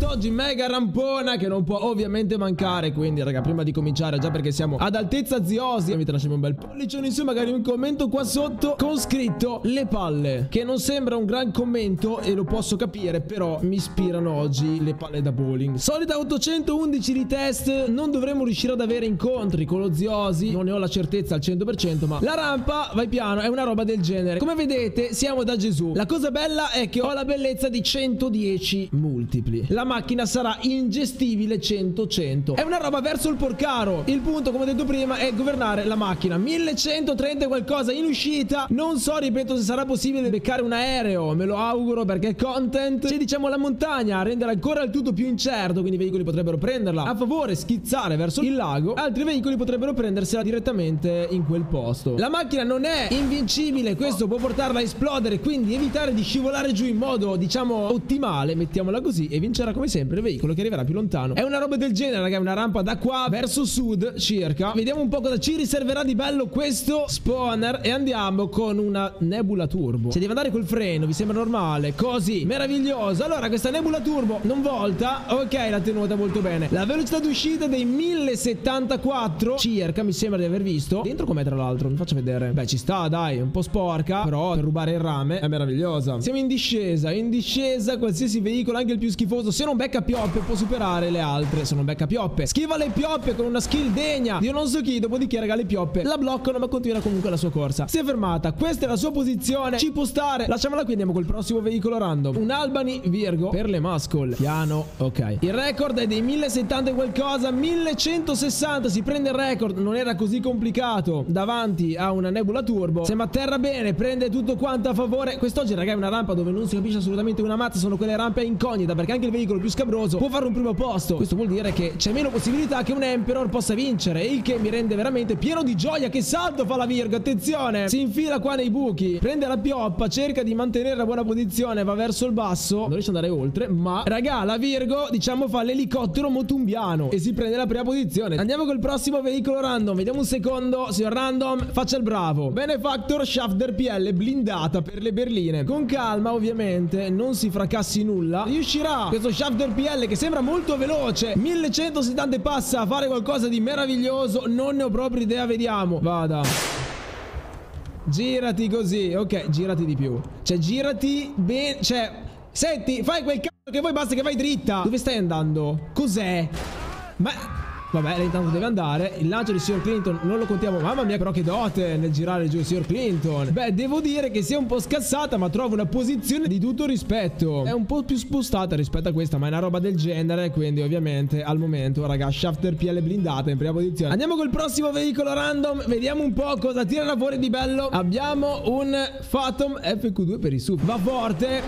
oggi mega rampona che non può ovviamente mancare. Quindi raga, prima di cominciare, già perché siamo ad altezza ziosi, mi lasciamo un bel pollicione in su, magari un commento qua sotto con scritto le palle, che non sembra un gran commento e lo posso capire, però mi ispirano oggi le palle da bowling. Solita 811 di test, non dovremmo riuscire ad avere incontri con lo ziosi, non ne ho la certezza al 100%, ma la rampa, vai piano, è una roba del genere. Come vedete siamo da Gesù. La cosa bella è che ho la bellezza di 110 multipli. La macchina sarà ingestibile 100-100. È una roba verso il porcaro. Il punto, come ho detto prima, è governare la macchina. 1130 e qualcosa in uscita. Non so, ripeto, se sarà possibile beccare un aereo. Me lo auguro, perché content, c'è diciamo la montagna a rendere ancora il tutto più incerto. Quindi i veicoli potrebbero prenderla a favore, schizzare verso il lago. Altri veicoli potrebbero prendersela direttamente in quel posto. La macchina non è invincibile, questo può portarla a esplodere, quindi evitare di scivolare giù in modo diciamo ottimale, mettiamola così, e vincerà come sempre il veicolo che arriverà più lontano. È una roba del genere raga, una rampa da qua verso sud circa. Vediamo un po' cosa ci riserverà di bello questo spawner e andiamo con una Nebula Turbo. Se deve andare col freno vi sembra normale? Così, meraviglioso. Allora questa Nebula Turbo non volta, ok, la tenuta molto bene. La velocità d'uscita dei 1074 circa, mi sembra di aver visto. Dentro com'è tra l'altro? Mi faccio vedere. Beh, ci sta, dai, un po' sporca, però per rubare il rame è meravigliosa. Siamo in discesa, qualsiasi veicolo, anche il più schifoso, se non becca pioppe può superare le altre. Se non becca pioppe, schiva le pioppe con una skill degna io non so chi, dopodiché raga le pioppe la bloccano, ma continua comunque la sua corsa. Si è fermata, questa è la sua posizione, ci può stare, lasciamola qui, andiamo col prossimo veicolo random. Un Albany Virgo per le muscle. Piano, ok. Il record è dei 1070 e qualcosa, 1160, si prende il record, non era così complicato davanti a una Nebula Turbo. Se mi atterra bene, prende tutto quanto a favore. Quest'oggi raga è una rampa dove non si capisce assolutamente una mazza, sono quelle rampe incognita, perché anche il veicolo più scabroso può fare un primo posto. Questo vuol dire che c'è meno possibilità che un Emperor possa vincere, il che mi rende veramente pieno di gioia. Che salto fa la Virgo, attenzione, si infila qua nei buchi, prende la pioppa, cerca di mantenere la buona posizione, va verso il basso, non riesce ad andare oltre, ma raga la Virgo diciamo fa l'elicottero motumbiano e si prende la prima posizione. Andiamo col prossimo veicolo random, vediamo un secondo. Signor random, faccia il bravo. Benefactor Shafter PL blindata per le berline, con calma ovviamente, non si fracassi nulla. Riuscirà questo Shafter PL che sembra molto veloce, 1170 e passa, a fare qualcosa di meraviglioso? Non ne ho proprio idea, vediamo. Vada, girati così, ok, girati di più, cioè girati bene, cioè senti, fai quel cazzo che vuoi, basta che vai dritta. Dove stai andando? Cos'è? Ma vabbè, lei intanto deve andare. Il lancio di Signor Clinton non lo contiamo. Mamma mia, però che dote nel girare giù il Signor Clinton. Beh, devo dire che si è un po' scassata, ma trovo una posizione di tutto rispetto. È un po' più spostata rispetto a questa, ma è una roba del genere. Quindi ovviamente al momento, raga, Shafter PL blindata in prima posizione. Andiamo col prossimo veicolo random. Vediamo un po' cosa tirano fuori di bello. Abbiamo un Phantom FQ2 per i SUV. Va forte,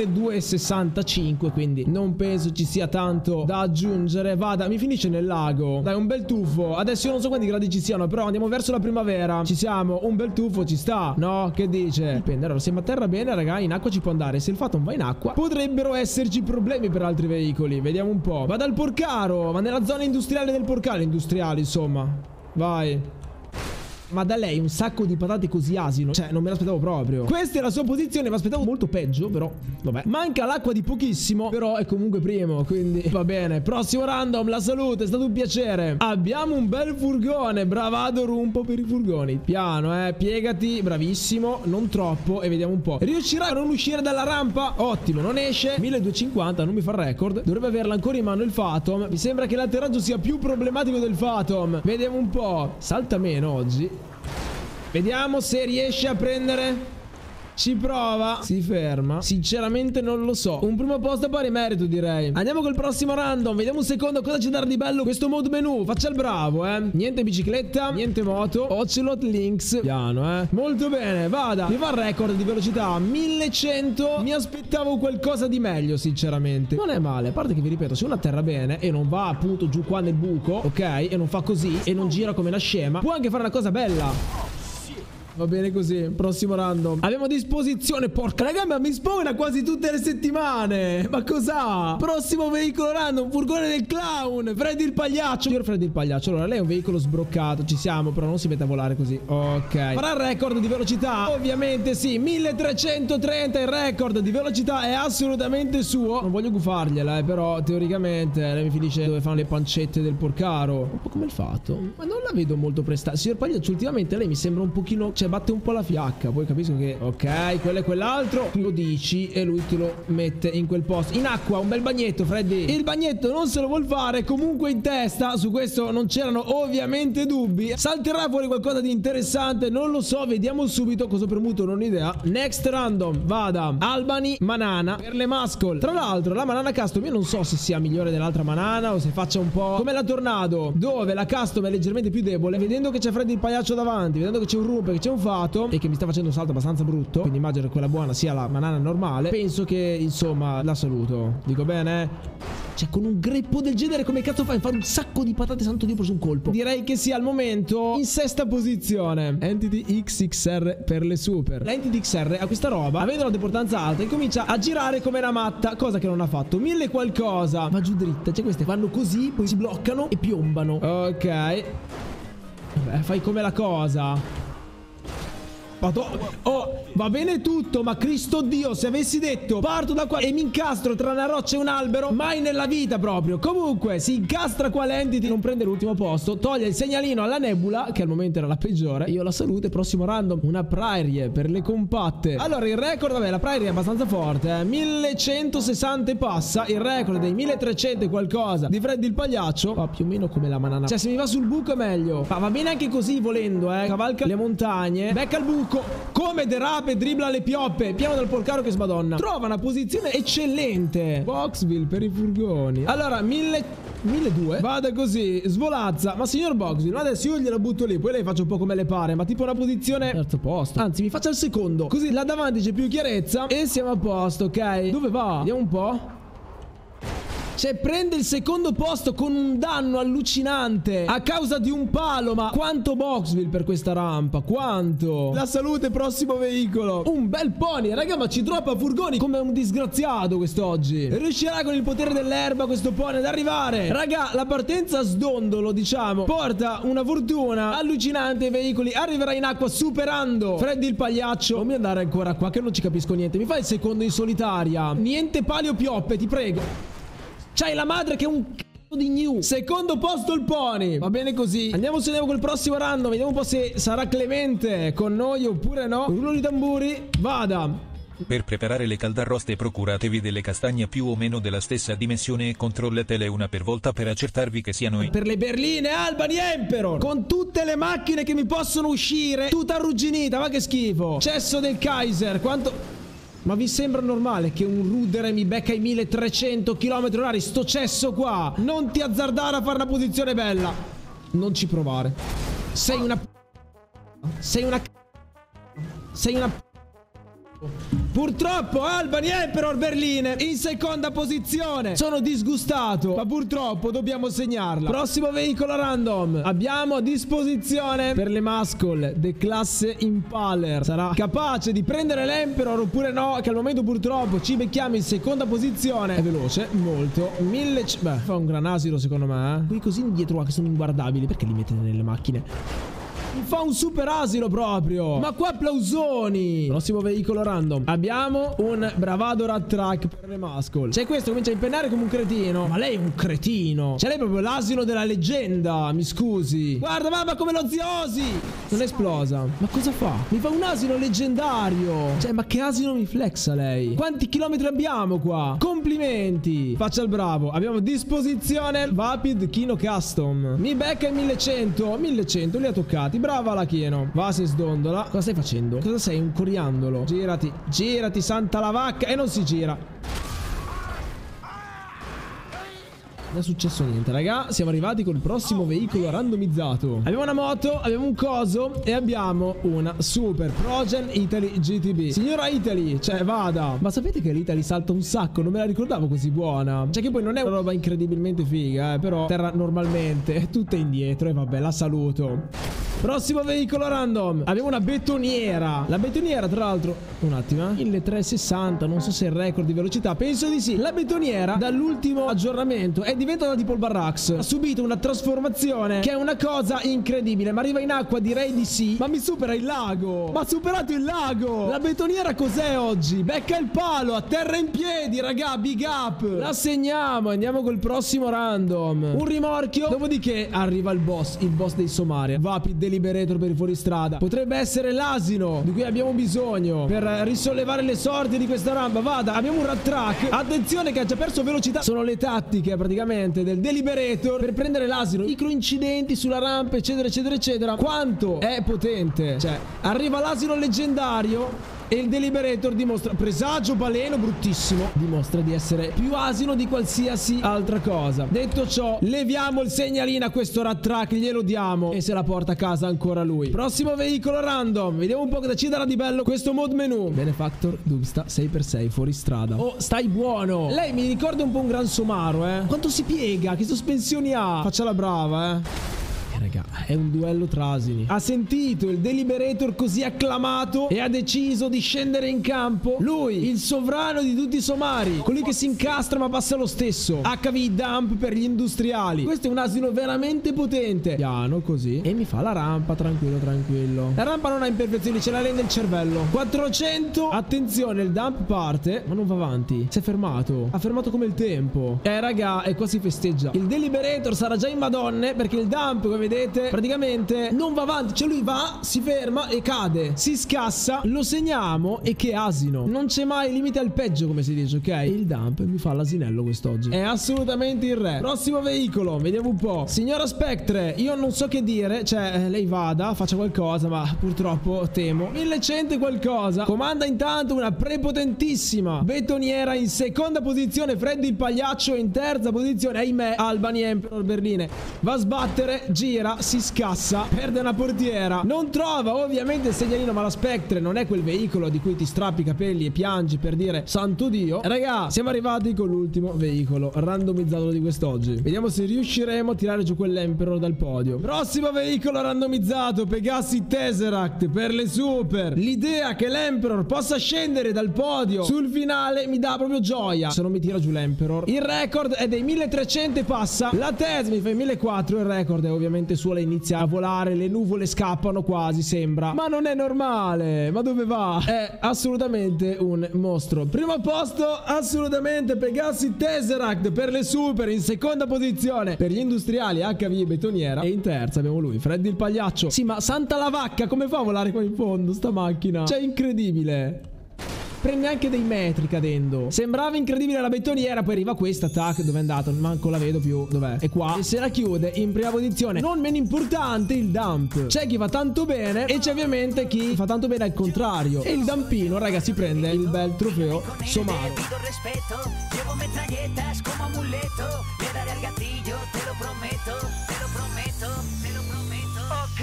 1265, quindi non penso ci sia tanto da aggiungere. Vada, mi finisce nel lago. Dai, un bel tuffo. Adesso io non so quanti gradi ci siano, però andiamo verso la primavera. Ci siamo, un bel tuffo ci sta, no? Che dice? Dipende, allora se mi atterra bene raga in acqua ci può andare. Se il Phantom va in acqua potrebbero esserci problemi per altri veicoli. Vediamo un po'. Va dal Porcaro, ma nella zona industriale del Porcaro. Industriale insomma. Vai. Ma da lei un sacco di patate così asino, cioè non me l'aspettavo proprio. Questa è la sua posizione, mi aspettavo molto peggio, però vabbè. Manca l'acqua di pochissimo, però è comunque primo, quindi va bene. Prossimo random, la salute, è stato un piacere. Abbiamo un bel furgone, bravado rumpo per i furgoni. Piano, piegati, bravissimo, non troppo. E vediamo un po'. Riuscirà a non uscire dalla rampa? Ottimo, non esce. 1250, non mi fa il record. Dovrebbe averla ancora in mano il Phantom. Mi sembra che l'atterraggio sia più problematico del Phantom. Vediamo un po'. Salta meno oggi. Vediamo se riesce a prendere. Ci prova. Si ferma. Sinceramente non lo so. Un primo posto a pari merito direi. Andiamo col prossimo random. Vediamo un secondo cosa c'è da dare di bello questo mode menu. Faccia il bravo, niente bicicletta, niente moto. Ocelot Lynx. Piano, molto bene, vada. Mi fa il record di velocità 1100. Mi aspettavo qualcosa di meglio sinceramente. Non è male. A parte che vi ripeto, se uno atterra bene e non va appunto giù qua nel buco, ok, e non fa così e non gira come una scema, può anche fare una cosa bella. Va bene così. Prossimo random. Abbiamo a disposizione. Porca raga, ma mi spawna quasi tutte le settimane. Ma cos'ha? Prossimo veicolo random. Furgone del clown. Freddy il pagliaccio. Io ero Freddy il pagliaccio. Allora lei è un veicolo sbroccato. Ci siamo. Però non si mette a volare così. Ok. Farà il record di velocità? Ovviamente sì. 1330. Il record di velocità è assolutamente suo. Non voglio gufargliela, però teoricamente lei mi finisce dove fanno le pancette del porcaro. Un po' come il fatto. Ma non la vedo molto prestata. Signor pagliaccio, ultimamente lei mi sembra un pochino, cioè batte un po' la fiacca. Poi capisco che ok, quello è quell'altro. Tu lo dici e lui te lo mette in quel posto. In acqua, un bel bagnetto, Freddy. Il bagnetto non se lo vuol fare. Comunque in testa, su questo non c'erano ovviamente dubbi. Salterà fuori qualcosa di interessante. Non lo so, vediamo subito. Cosa ho premuto, non ho idea. Next random, vada. Albany, Manana per le Muscle. Tra l'altro la Manana Custom io non so se sia migliore dell'altra Manana o se faccia un po' come la Tornado, dove la Custom è leggermente più debole. Vedendo che c'è Freddy il pagliaccio davanti, vedendo che c'è un Rumpe, che c'è un Fato e che mi sta facendo un salto abbastanza brutto, quindi immagino che quella buona sia la Manana normale, penso che insomma la saluto. Dico bene? Cioè con un greppo del genere come cazzo fai a fare un sacco di patate, santo Dio, preso un colpo. Direi che sia al momento in sesta posizione. Entity XXR per le super. L'Entity XR ha questa roba, avendo la deportanza alta, e comincia a girare come una matta, cosa che non ha fatto 1000 qualcosa. Va giù dritta, cioè queste vanno così, poi si bloccano e piombano. Ok. Vabbè, fai come la cosa. Oh, va bene tutto, ma Cristo Dio, se avessi detto parto da qua e mi incastro tra una roccia e un albero, mai nella vita proprio. Comunque si incastra qua l'Entity, non prende l'ultimo posto, toglie il segnalino alla Nebula, che al momento era la peggiore. Io la saluto. Prossimo random, una Prairie per le compatte. Allora il record, vabbè, la Prairie è abbastanza forte, 1160 e passa. Il record dei 1300 e qualcosa di Freddy il pagliaccio, va più o meno come la Manana. Cioè se mi va sul buco è meglio, ma va bene anche così volendo, cavalca le montagne, becca il buco, come derape, dribbla le pioppe, piano dal porcaro che smadonna. Trova una posizione eccellente. Boxville per i furgoni. Allora 1200, vada così, svolazza. Ma signor Boxville, adesso io gliela butto lì, poi lei faccio un po' come le pare, ma tipo una posizione terzo posto, anzi mi faccia il secondo, così là davanti c'è più chiarezza e siamo a posto. Ok, dove va? Vediamo un po'. Cioè prende il secondo posto con un danno allucinante a causa di un palo. Ma quanto Boxville per questa rampa, quanto. La salute, prossimo veicolo. Un bel pony, raga, ma ci droppa furgoni come un disgraziato quest'oggi. Riuscirà con il potere dell'erba questo pony ad arrivare? Raga, la partenza a sdondolo, diciamo, porta una fortuna allucinante ai veicoli. Arriverà in acqua superando Freddy il pagliaccio. Non mi andare ancora qua che non ci capisco niente. Mi fai il secondo in solitaria. Niente palio pioppe, ti prego. C'hai la madre che è un c***o di new. Secondo posto il pony. Va bene così. Andiamo col prossimo random. Vediamo un po' se sarà clemente con noi oppure no. Rullo di tamburi. Vada. Per preparare le caldarroste procuratevi delle castagne più o meno della stessa dimensione e controllatele una per volta per accertarvi che siano per le berline Albany Emperor, con tutte le macchine che mi possono uscire, tutta arrugginita, ma che schifo. Cesso del Kaiser, quanto... Ma vi sembra normale che un rudere mi becca i 1300 km/h? Sto cesso qua. Non ti azzardare a fare una posizione bella. Non ci provare. Sei una... Purtroppo Albany Emperor Berline in seconda posizione. Sono disgustato, ma purtroppo dobbiamo segnarla. Prossimo veicolo random. Abbiamo a disposizione per le Muscle The classe Impaler. Sarà capace di prendere l'Emperor oppure no? Che al momento purtroppo ci becchiamo in seconda posizione. È veloce, molto. Beh, fa un gran asilo secondo me, Qui così indietro qua che sono inguardabili. Perché li mettete nelle macchine? Fa un super asilo proprio. Ma qua applausoni. Prossimo veicolo random. Abbiamo un Bravado Rat Track per le Muscle. C'è questo, comincia a impennare come un cretino. Ma lei è un cretino. C'è lei proprio l'asilo della leggenda. Mi scusi. Guarda mamma come lo ziosi. Non è esplosa. Ma cosa fa? Mi fa un asilo leggendario. Cioè ma che asilo mi flexa lei? Quanti chilometri abbiamo qua? Complimenti. Faccia il bravo. Abbiamo a disposizione Vapid Kino Custom. Mi becca i 1100 li ha toccati. Brava la Chieno. Va se sdondola. Cosa stai facendo? Cosa sei? Un coriandolo. Girati. Girati, santa la vacca. E non si gira. Non è successo niente, raga. Siamo arrivati col prossimo veicolo randomizzato. Abbiamo una moto, abbiamo un coso e abbiamo una Super Progen Italy GTB. Signora Italy, cioè vada. Ma sapete che l'Italy salta un sacco? Non me la ricordavo così buona. Cioè che poi non è una roba incredibilmente figa, però terra normalmente. Tutta indietro e vabbè, la saluto. Prossimo veicolo random. Abbiamo una betoniera. La betoniera, tra l'altro, un attimo, 1360. Non so se è il record di velocità. Penso di sì. La betoniera, dall'ultimo aggiornamento, è diventata tipo il Barracks. Ha subito una trasformazione che è una cosa incredibile. Ma arriva in acqua, direi di sì. Ma mi supera il lago. Ma ha superato il lago. La betoniera cos'è oggi? Becca il palo, a terra in piedi, raga. Big up. La segniamo. Andiamo col prossimo random. Un rimorchio. Dopodiché arriva il boss dei Somalia. Vapid Deliberator per i fuoristrada. Potrebbe essere l'asino di cui abbiamo bisogno per risollevare le sorti di questa rampa. Vada, abbiamo un rat track. Attenzione che ha già perso velocità. Sono le tattiche praticamente del Deliberator per prendere l'asino. Micro incidenti sulla rampa, eccetera eccetera eccetera. Quanto è potente. Cioè, arriva l'asino leggendario e il Deliberator dimostra, presagio baleno bruttissimo, dimostra di essere più asino di qualsiasi altra cosa. Detto ciò, leviamo il segnalino a questo rat track, glielo diamo e se la porta a casa ancora lui. Prossimo veicolo random. Vediamo un po' cosa ci darà di bello questo mod menu. Benefactor Dubsta 6x6 fuori strada. Oh, stai buono. Lei mi ricorda un po' un Gran Somaro, Quanto si piega, che sospensioni ha. Faccia la brava, raga, è un duello tra asini. Ha sentito il Deliberator così acclamato e ha deciso di scendere in campo. Lui, il sovrano di tutti i somari, colui che si incastra ma passa lo stesso. HV dump per gli industriali. Questo è un asino veramente potente. Piano così. E mi fa la rampa, tranquillo tranquillo. La rampa non ha imperfezioni, ce la rende il cervello. 400. Attenzione, il dump parte, ma non va avanti. Si è fermato. Ha fermato come il tempo. Raga, e qua si festeggia. Il Deliberator sarà già in madonne perché il dump, come vedete, praticamente non va avanti. Cioè lui va, si ferma e cade. Si scassa, lo segniamo e che asino. Non c'è mai limite al peggio, come si dice, ok? Il dump mi fa l'asinello quest'oggi. È assolutamente il re. Prossimo veicolo, vediamo un po'. Signora Spectre, io non so che dire. Cioè, lei vada, faccia qualcosa, ma purtroppo temo 1100 e qualcosa. Comanda intanto una prepotentissima betoniera in seconda posizione. Freddy il pagliaccio in terza posizione. Ahimè, Albany Emperor Berline va a sbattere, gira, si scassa, perde una portiera, non trova ovviamente il segnalino, ma la Spectre non è quel veicolo di cui ti strappi i capelli e piangi per dire santo Dio. Raga, siamo arrivati con l'ultimo veicolo randomizzato di quest'oggi. Vediamo se riusciremo a tirare giù quell'Emperor dal podio. Prossimo veicolo randomizzato, Pegasi Tesseract per le super. L'idea che l'Emperor possa scendere dal podio sul finale mi dà proprio gioia. Se non mi tira giù l'Emperor. Il record è dei 1300 e passa. La Tess mi fa i 1400. Il record è ovviamente suole, inizia a volare, le nuvole scappano quasi, sembra. Ma non è normale, ma dove va? È assolutamente un mostro. Primo posto assolutamente Pegasi Tesseract per le super, in seconda posizione per gli industriali HV betoniera e in terza abbiamo lui, Freddy il pagliaccio. Sì, ma santa la vacca, come fa a volare qua in fondo sta macchina? Cioè, incredibile. Prende anche dei metri cadendo. Sembrava incredibile la betoniera. Poi arriva questa, tac, dove è andato? Manco la vedo più. Dov'è? È qua. E se la chiude in prima posizione. Non meno importante il dump. C'è chi va tanto bene e c'è ovviamente chi fa tanto bene al contrario. E il dumpino, raga, si prende il bel trofeo Somaro. Llevo metralletas como amuleto. Le daré al gatillo, te lo prometo. Te lo prometo, te lo prometo. Ok.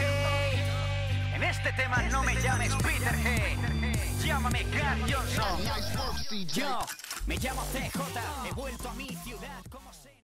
En este tema no me llames Peterhead. Llámame Carl Johnson. Yo me llamo CJ, he vuelto a mi ciudad como sé.